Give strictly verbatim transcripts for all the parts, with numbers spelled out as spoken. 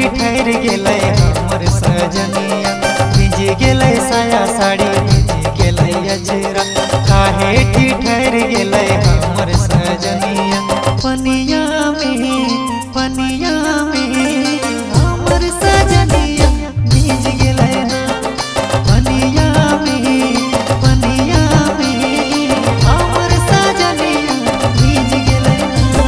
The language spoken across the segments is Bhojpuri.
ठहर गेले हमर सजनिया, भिज गेले साया साड़ी भिज गेले अजरा, काहे ठहर गेले हमर सजनिया। पनिया में पनिया में हमर सजनिया भिज गेले ना, पनिया में पनिया में हमर सजनिया भिज गेले ना।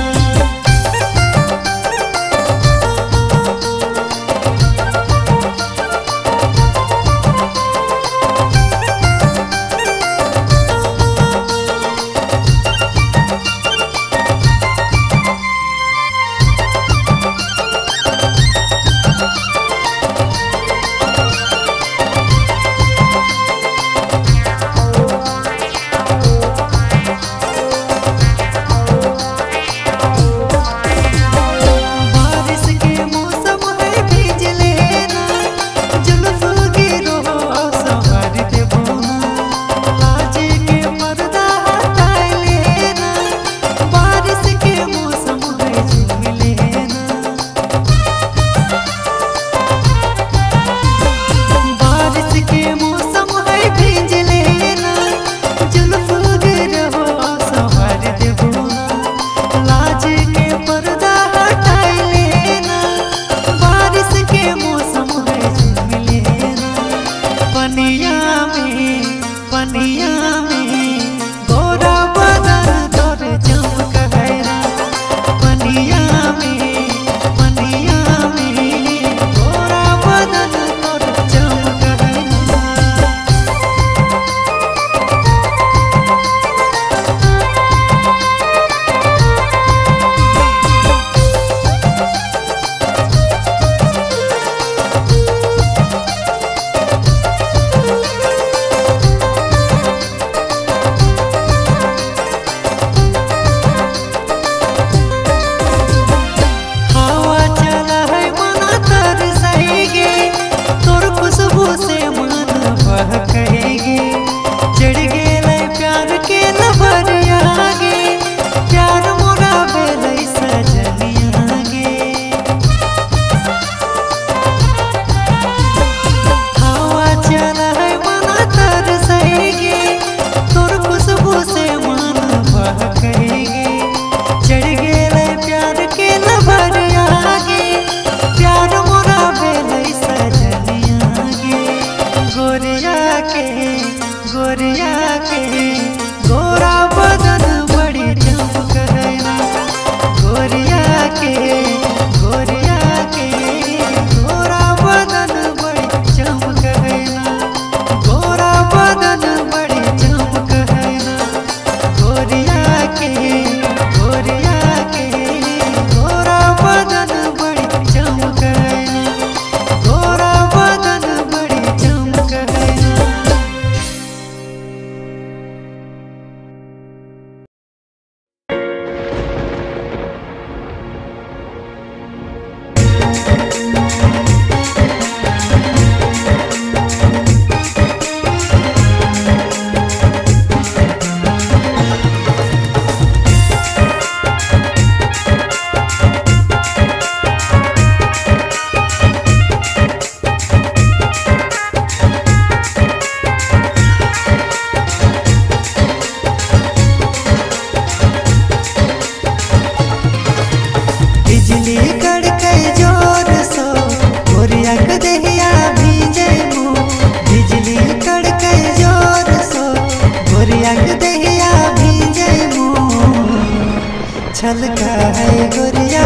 छलका है गोरिया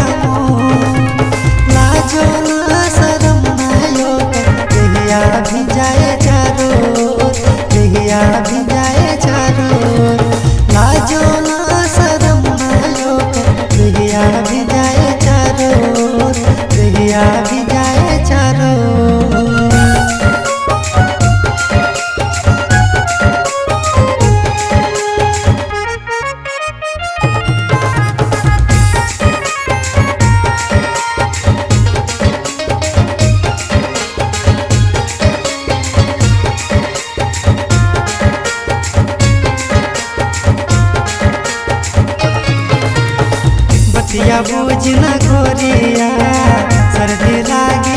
लाजो ना शरम ना यो कहिया भी जाए चारो कहिया भी जाए चारो लाजो ना शरम ना यो कहिया भी जाए चारो कहिया भी जाए चारो। बतिया बुझना गोरिया सर्दी लागे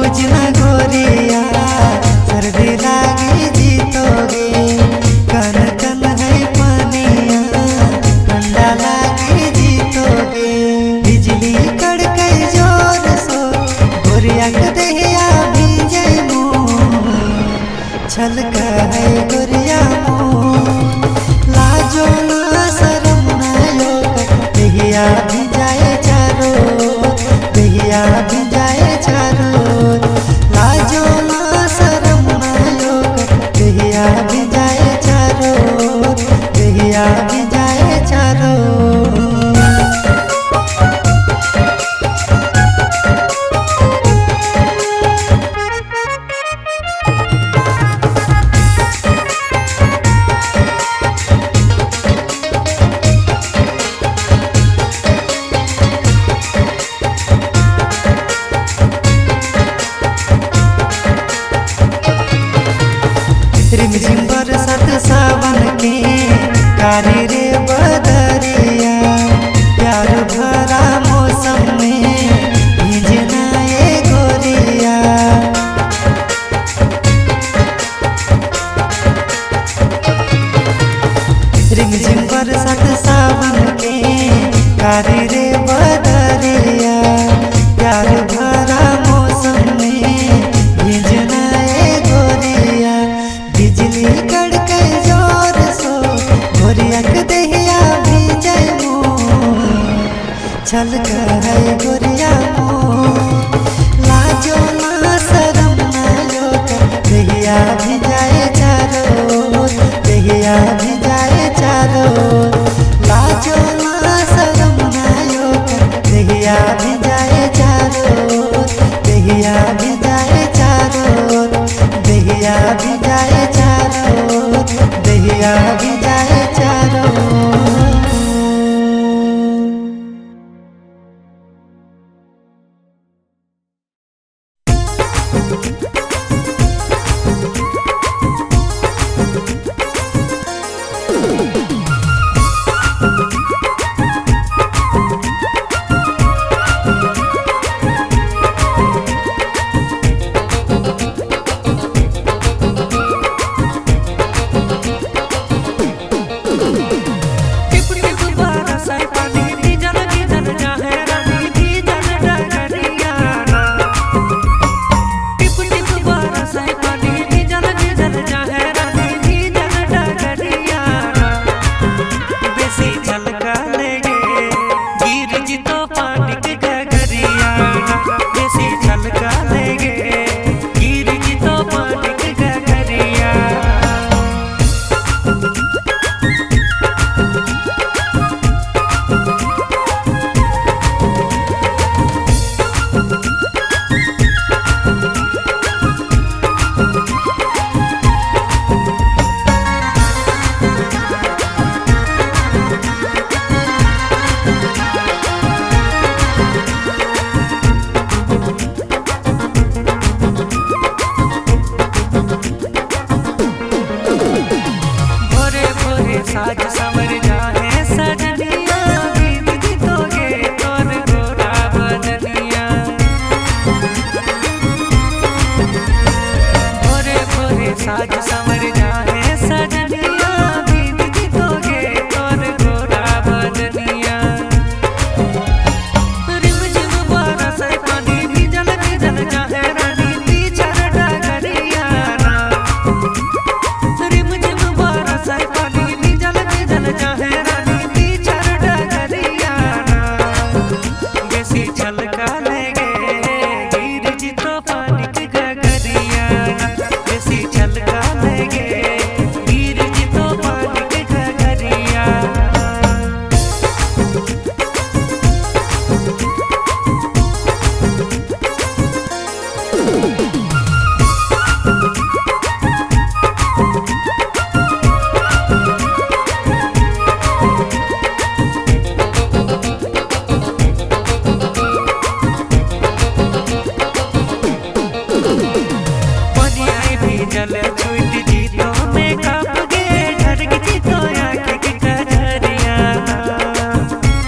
बूझना गोरिया सर्दी लागी जीतोगे, कन कन है पानिया ठंडा लागी जीतोगे। बिजली कड़के जोर सो गोरिया के दहिया भीजे मुँह, छलका है गोरिया मुँह। लाजो ना शरम ना लोग दहिया भी जाए चारो, दहिया भी जाए चारो। लाजो ना शरम ना लोग दहिया भी जाए चारो, दहिया भी जाए चारो। रिमझिम बरसात सावन के कारी रे बदरिया, प्यार भरा मौसम में भीजना ये गोरिया। रिमझिम बरसात सावन के कारी रे बदरिया, प्यार भरा मौसम में भीजना ये गोरिया। बिजली कड़के जोर सो गोरिया के दहिया भी जाए मुँह, छलका है गोरिया मुँह। लाजो ना शरम ना लोग दहिया भी जाए चारो, दहिया भी जाए चारो। लाजो ना शरम ना लोग दहिया भी जाए चारो, दहिया भी जाए चारो, दहिया भी जाए चारो, दहिया भी जाए चारो।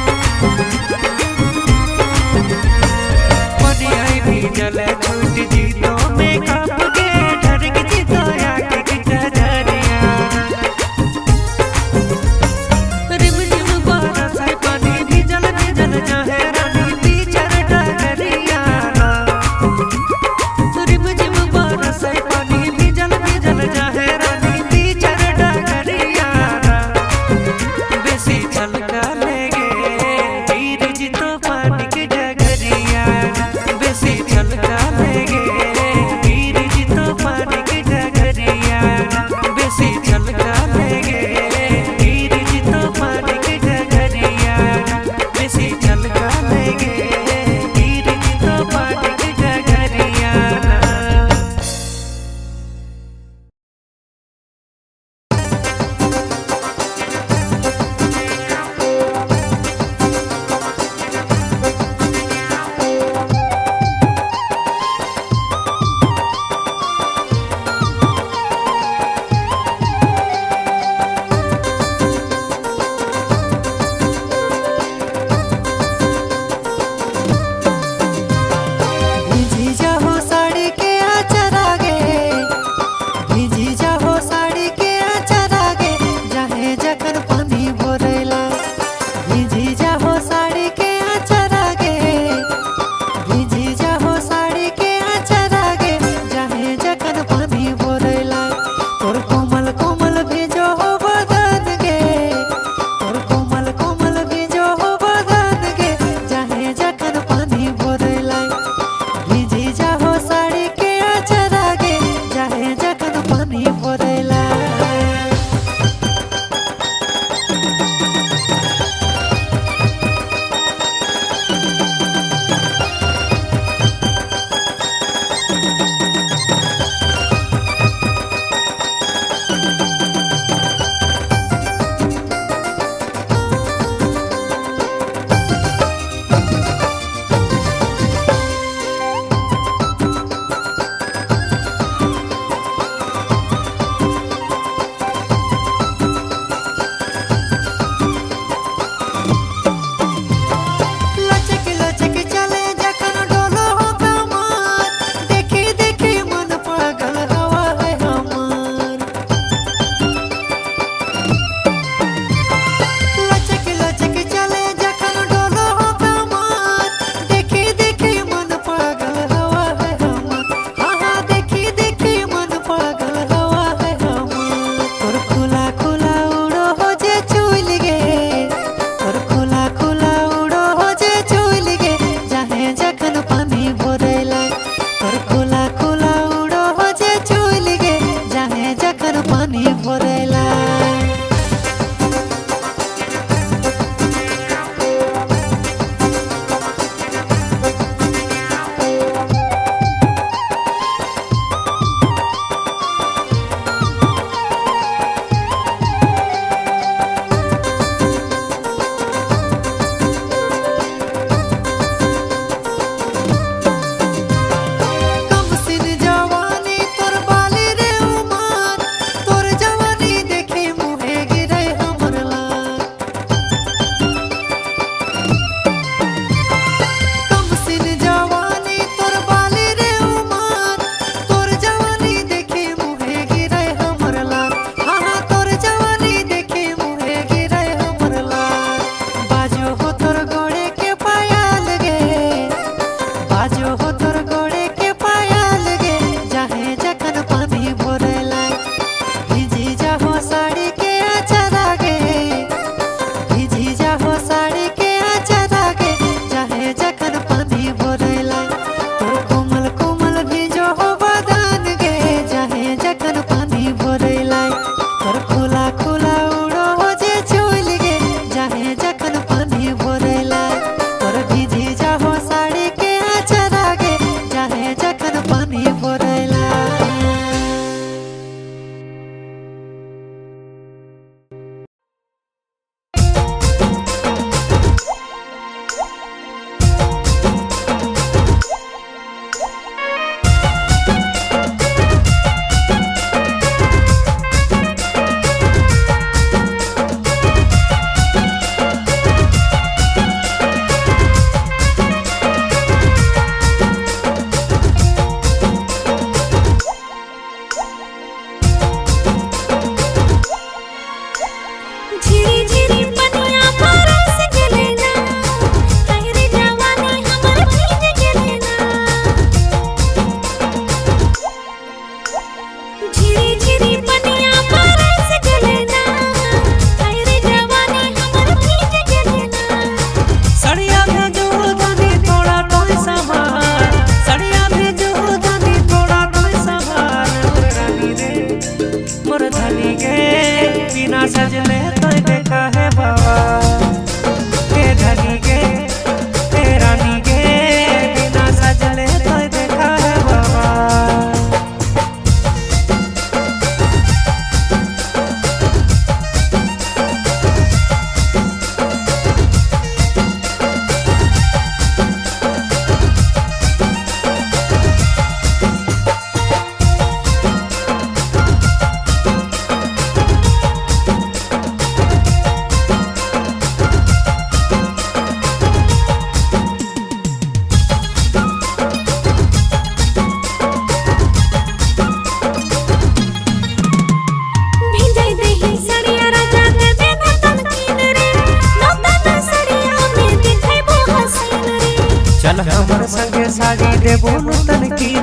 चले छूट जी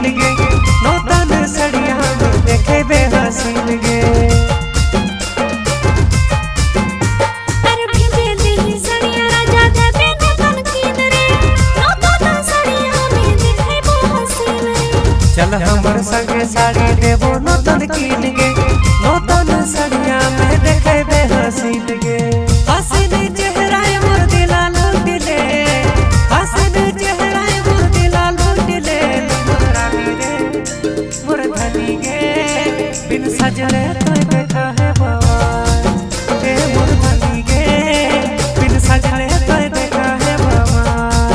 कीन गे नौतन सड़िया में देखे बे हसीन गे। चल हमर संगे साड़ी देबो नौतन कीन गे नौतन सड़िया में देखे बे हसीन गे। हसीन चेहरा मोर दिला लूटिले हसीन चेहरा मोर दिला लूटिले मोर रानी रे मोर धनी गे बिन सजले तो देखा है भगवान ए मोर धनी गे बिन सजले तो देखा है भगवान।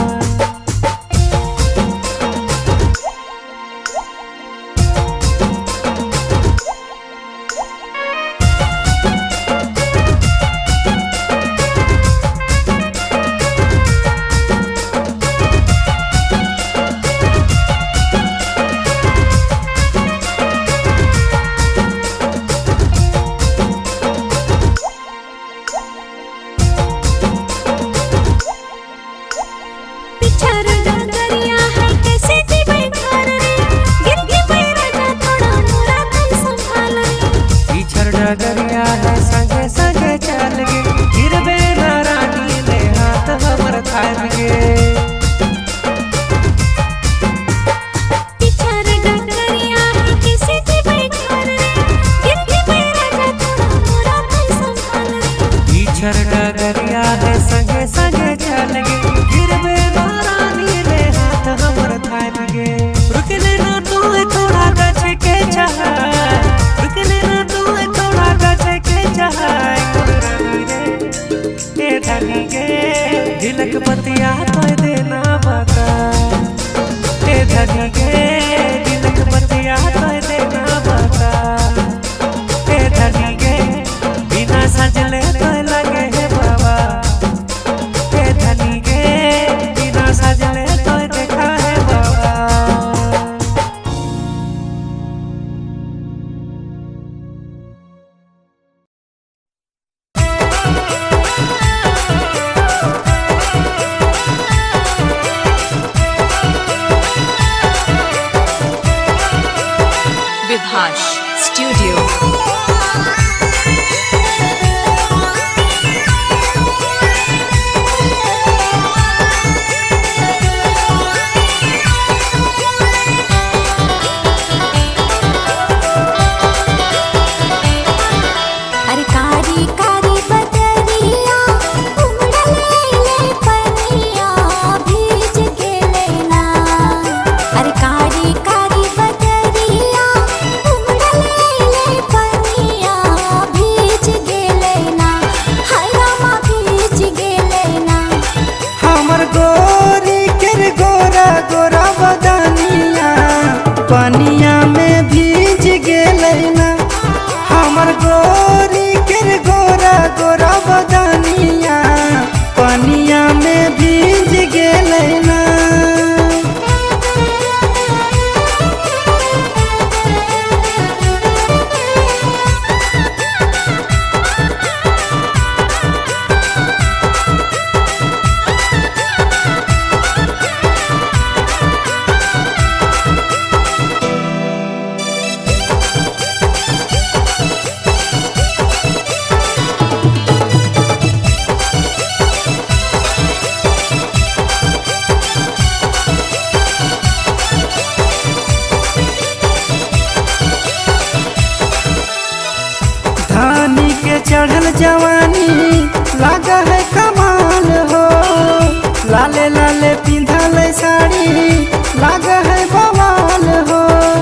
डगरिया है संगे संगे चल गे गिरबे ना रानी ले हाथ हमर थाम गे। पिछर डगरिया है किसे से बैठार रे गिरबे राजा थोड़ा मोरा तन संभाल रे। पिछर डगरिया है संगे संगे चल गे गिरबे ना रानी ले हाथ हमर थाम गे। रुकने ना तू थोड़ा गछ के चाह रुकने ना तू धनी गे दिलक बतिया तो देना बता ए धनी गे दिलक बतिया तो देना बता ए धनी गे बिना सजले तो लगे है बाबा ए धनी गे बिना सजले तो देखा है बाबा। विभाष स्टूडियो। अरे कारी कारी बदरिया उमड़ले ले पनिया भीज गेले ना। अरे कारी कारी बदरिया उमड़ले ले पनिया भीज गेले ना। हाय रामा भीज गेले ना। हमर गोरी केर गोरा गोरा बदनिया पनिया में भीज गेलै ना। हमर गोरी केर गोरा गोरा बदनिया पनिया में भीज गेलै ना। धानी के चढ़ल जवानी लागा है कमाल हो लाले लाले पिंधल साड़ी लागा है बवाल हो।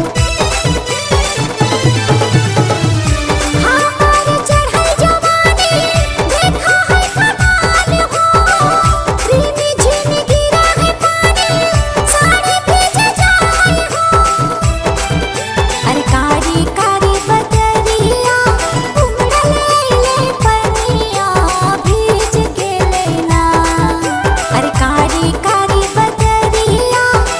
हमार चढ़ल जवानी देखा है कमाल हो। रिमी झिमी गिरा है पानी साड़ी भीज जाए हो। अरे कारी कारी बदरिया उमड़ले ले पनिया भीज गेले ना। अरे कारी कारी बदरिया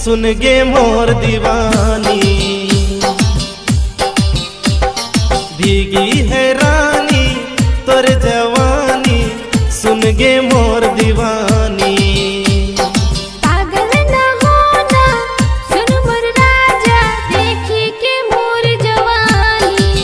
सुन गे मोर दीवानी। भीगी है रानी तोर जवानी, सुन गे मोर दीवानी। पागल न होना सुन मोर राजा, देखी के मोर जवानी।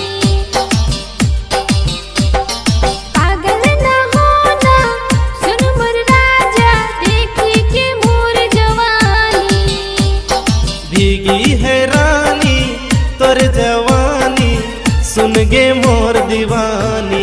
पागल न होना सुन मोर राजा, देखी के मोर जवानी। भीगी है रानी तोर जवानी, सुन गे मोर दीवानी।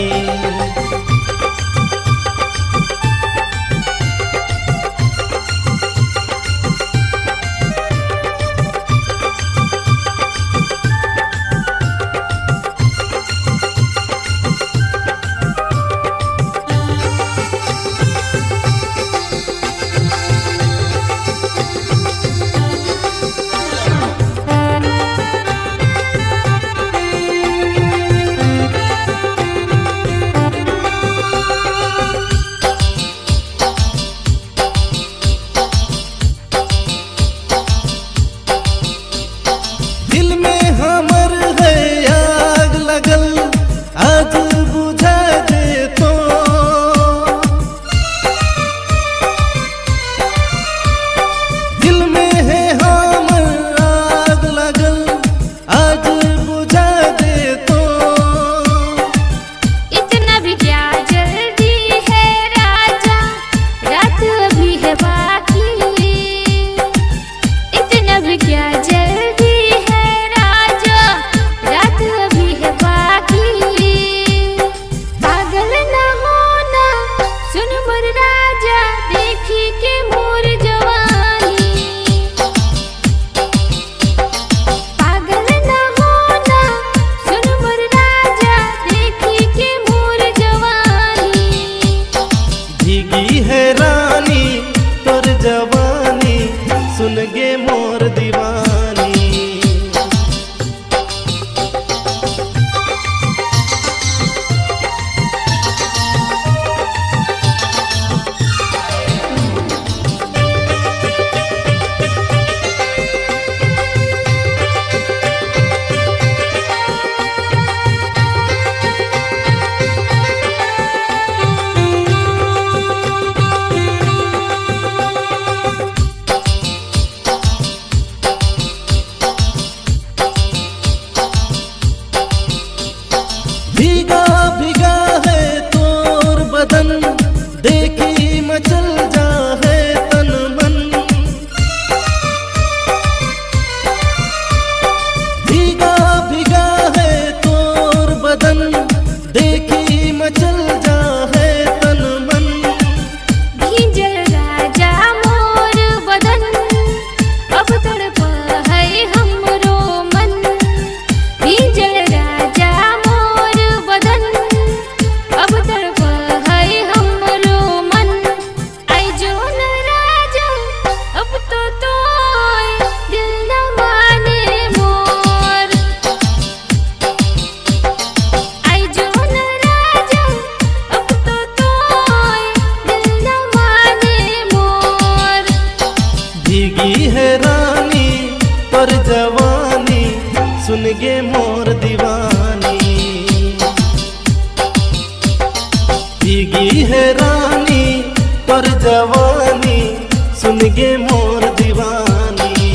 भीगी है रानी पर जवानी, सुन गे मोर दीवानी।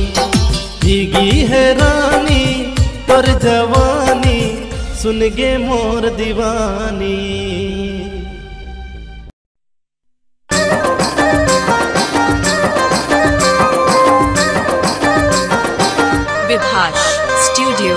भीगी है रानी पर जवानी, सुन गे मोर दीवानी। विभाष स्टूडियो।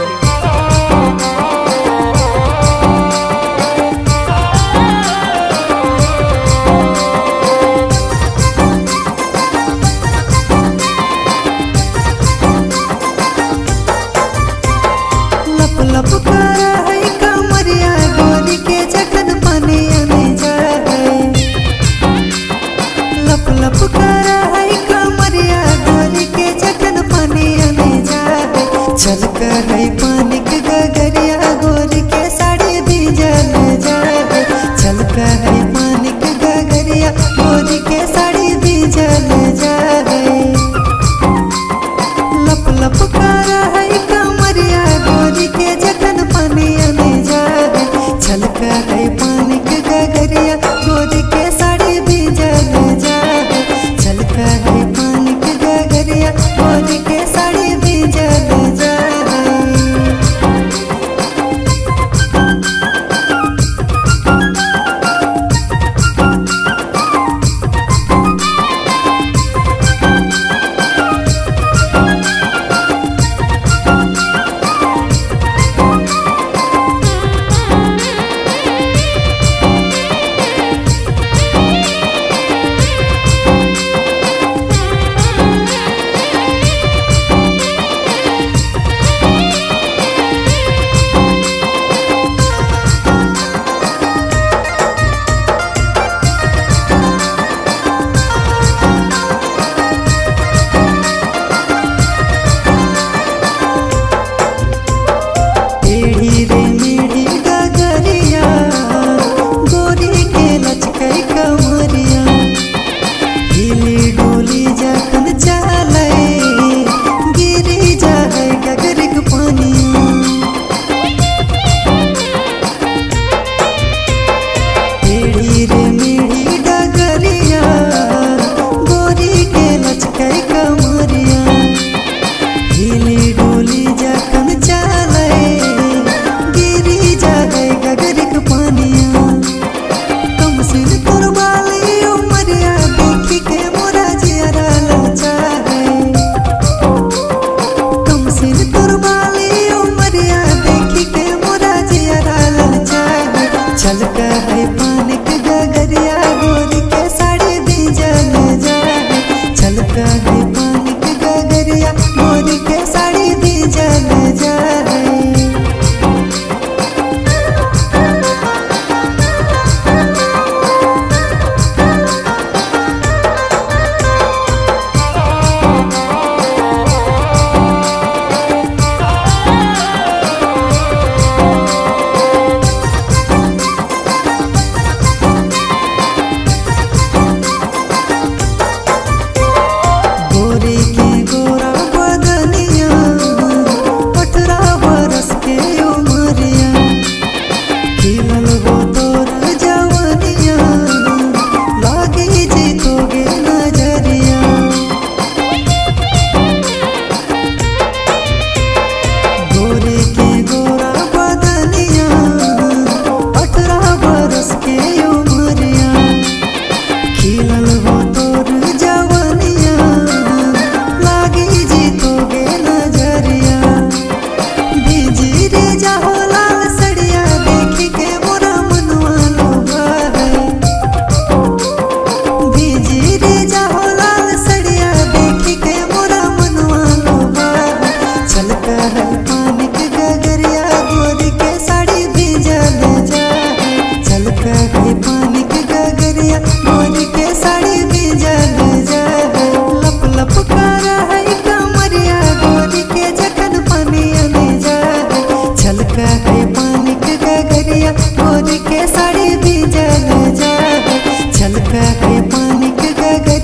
लप कर है कमरिया गोरी के जखन पनिया में जाए। लप लप कर है कमरिया गोरी के जखन पनिया में जाए। चल कर है पानी के गगरिया गोरी के साड़ी भीजल जाए। चल कर है पानी के गगरिया गोरी के साड़ी भीजल जाए।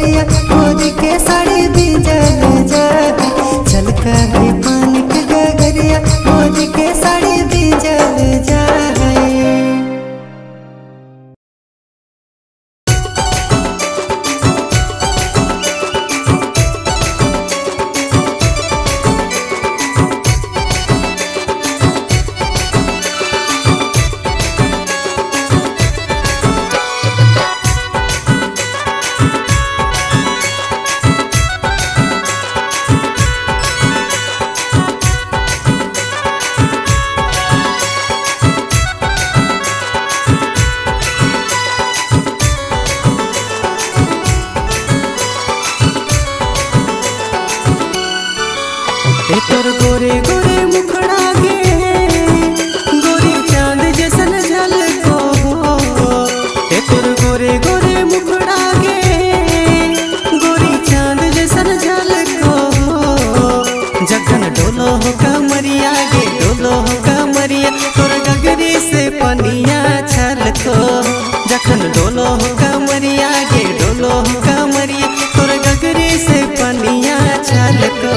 गगरिया खोज के साड़ी भीजल जाए छलका है पानी के गगरिया खोज के साड़ी भीजल जाए। तोर गोरे गोरे मुखड़ा गे गोरी चांद जैसन झलको ए तोर गोरे गोरे मुखड़ा गे गोरी चांद जैसन झलको जखन डोलो हो कमरिया गे डोलो हो कमरिया तोर गगरी से पनिया छलको जखन डोलो हो कमरिया गे डोलो हो कमरिया तोर गगरी से पनिया छलको।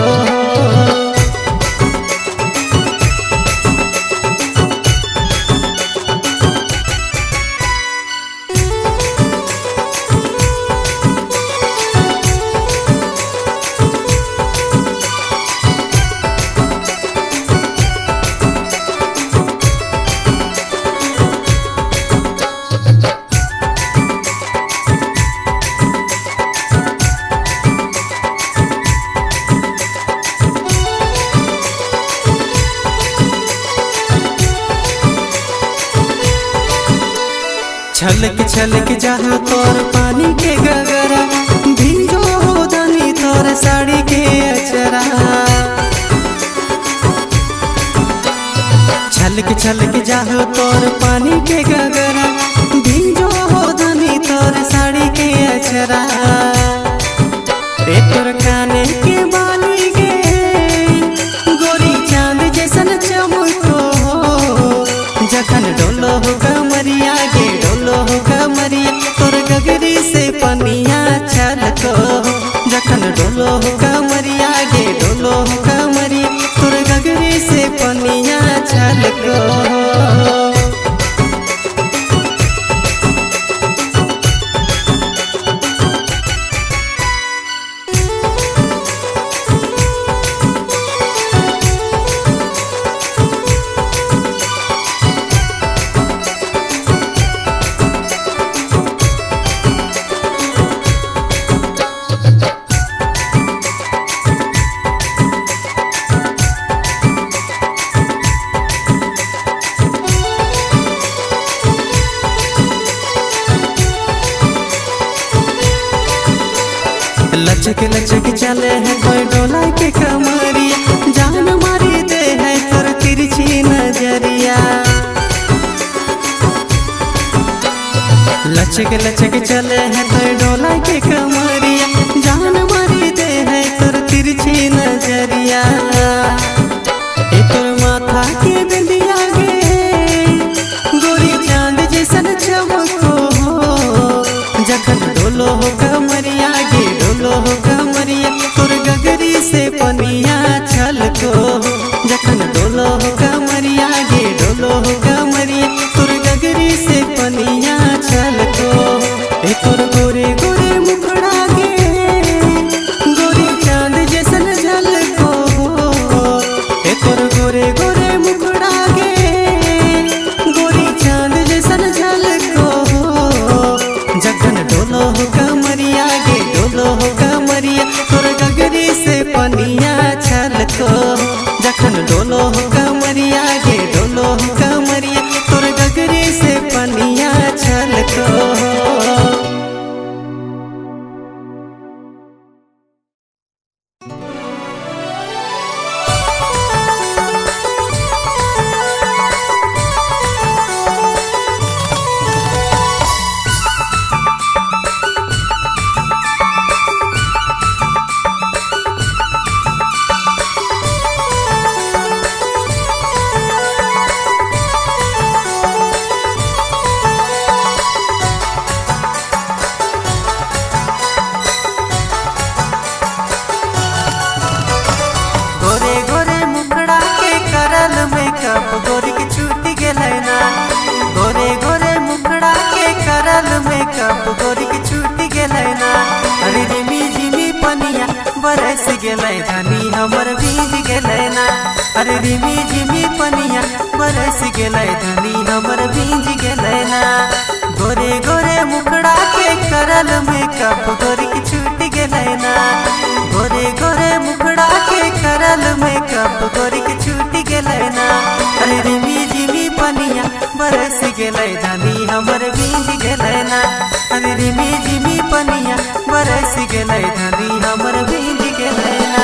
छलक छलक जहाँ तोर पानी के गगरा भीजो हो धनी तोर साड़ी के अचरा छलक छलक जहाँ तोर पानी के गगरा भीजो हो धनी तोर साड़ी के अचरा ए तोर काने के बाली गे गोरी चांद जैसन चमको जखन डोलो हो कमरिया गे डोलो हो कमरिया तोर गगरी से पनिया छलको जखन डोलो हो कमरिया गे डोलो हो कमरिया तोर गगरी से पनिया छलको। लचक लचक चले है कोई डोला के कमरिया जान मारी दे है तोर तिरछी नजरिया लचक लचक चले है कोई डोला के कमरिया जान मारी दे है तोर तिरछी नजरिया ए तोर माथा के बिंदिया गे गोरी चांद जैसन चमको जखन डोलो हो कमरिया गे डोलो हो कमरिया तोर गगरी से पनिया छलको जखन डोलो हो कमरिया गे डोलो हो कमरिया तोर गगरी से पनिया छलको ए तोर गोरे बरस गेलै धनी हमर भीज गेलै ना। अरे रिमी झिमी पनिया बरस गेलै धनी हमर भीज गेलै ना। गोरे गोरे मुखड़ा के करल मेकअप गोरिक छूट गेलै ना। गोरे गोरे मुखड़ा के करल मेकअप गोरिक छूट गेलै ना। अरे रिमी झिमी पनिया बरस गेलै धनी हमर भीज गेलै ना। अरे रिमी झिमी पनिया बरस गेलै धनी हमर भीज गेलै ना।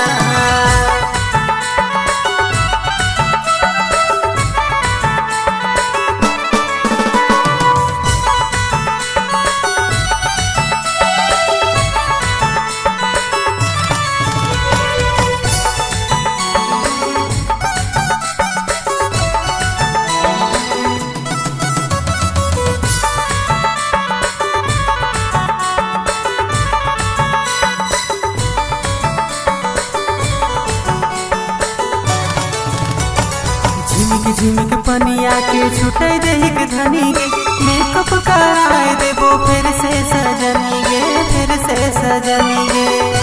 झिमिक झिमिक पनिया के छुटे देहिक धनी गे। मेकअप कराए देबो फिर से सजनी गे, फिर से सजनी गे।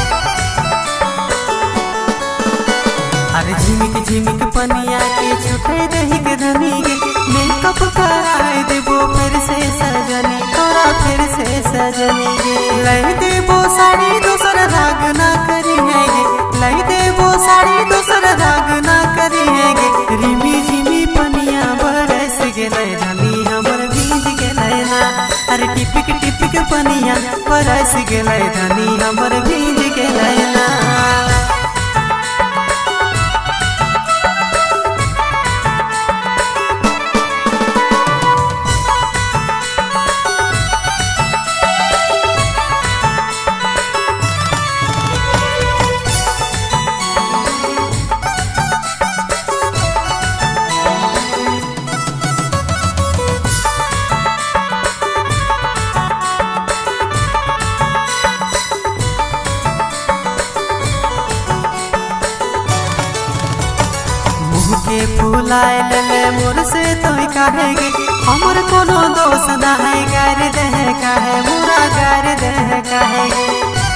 अरे झिमिक झिमिक पनिया के छुटे देहिक धनी गे। मेकअप कराए देबो फिर से सजनी, तोरा फिर से सजनी गे। लई देबो साड़ी दूसर राग ना करी है गे। लई देबो साड़ी दूसर राग ना करी है गे। रिमी झिमी पनिया बरस गेलै धनी हमर भीज गेलै ना। अरे टिपिक टिपिक पनिया बरस गेलै धनी हमर भीज गेलै ना। के फुलाए ले मोर से तो कहेगे हमर कोनो दोष ना है। गार देह काहे मुरा गार देह कहेगे।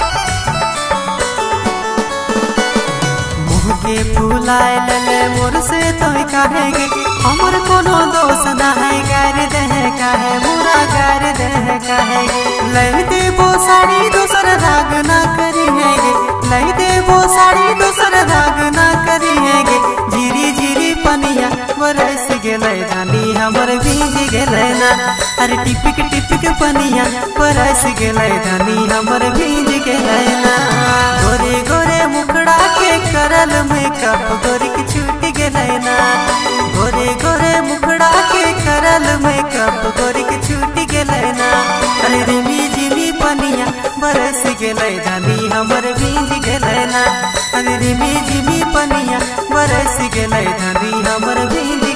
मुँह के फुलाए ले मोर से तो कहेगे हमर कोनो दोष ना है। गार देह काहे मुरा गार देह कहेगे। लई देबो साड़ी दूसर राग ना करी है गे। लई देबो साड़ी दूसर राग ना करी है गे। झिरी झिरी पनिया बरस गेलै धनी हमर भीज गेलै ना। अरे टिपिक टिपिक पनिया बरस गेलै धनी हमर भीज गेलै ना। गोरे गोरे मुखड़ा के करल मेकअप गोरिक छूट गेलै ना। गोरे गोरे मुखड़ा के करल मेकअप गोरिक छूट गेलै ना। अरे रिमी झिमी पनिया बरस गेलै धनी हमर भीज गेलै ना। अरे रिमी झिमी पनिया बरस गेलै धनी हमर भीज